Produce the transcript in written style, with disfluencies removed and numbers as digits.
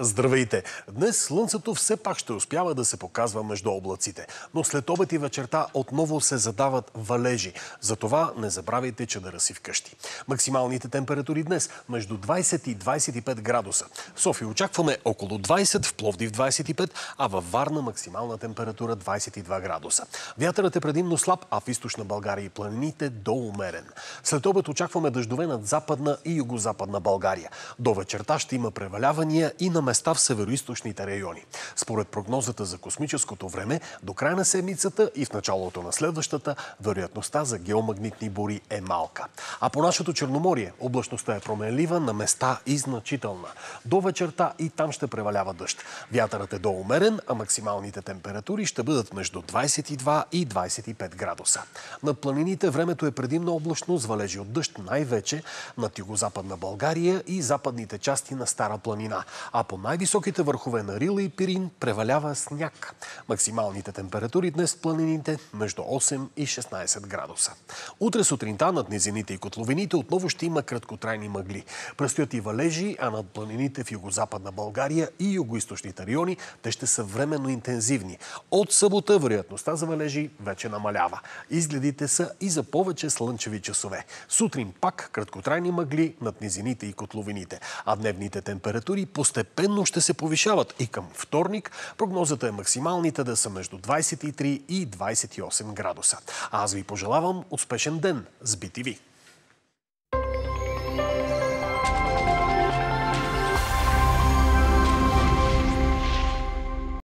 Здравейте! Днес слънцето все пак ще успява да се показва между облаците, но след обед и вечерта отново се задават валежи. Затова не забравяйте чадъра си вкъщи. Максималните температури днес между 20 и 25 градуса. В София очакваме около 20, в Пловдив 25, а във Варна максимална температура 22 градуса. Вятърът е предимно слаб, а в източна България и планините до умерен. След обед очакваме дъждове над западна и югозападна България. До вечерта ще има превалявания и на места в североизточните райони. Според прогнозата за космическото време, до края на седмицата и в началото на следващата, вероятността за геомагнитни бури е малка. А по нашето Черноморие облачността е променлива, на места и значителна. До вечерта и там ще превалява дъжд. Вятърът е до умерен, а максималните температури ще бъдат между 22 и 25 градуса. Над планините времето е предимно облачно с валежи от дъжд, най-вече над югозападна България и западните части на Стара планина. А по най-високите върхове на Рила и Пирин превалява сняг. Максималните температури днес в планините между 8 и 16 градуса. Утре сутринта над низините и котловините отново ще има краткотрайни мъгли. Предстоят и валежи, а над планините в югозападна България и югоизточните райони те ще са временно интензивни. От събота вероятността за валежи вече намалява. Изгледите са и за повече слънчеви часове. Сутрин пак краткотрайни мъгли над низините и котловините, а дневните температури постепенно ще се повишават и към вторник прогнозата е максималните да са между 23 и 28 градуса. А аз ви пожелавам успешен ден с BTV.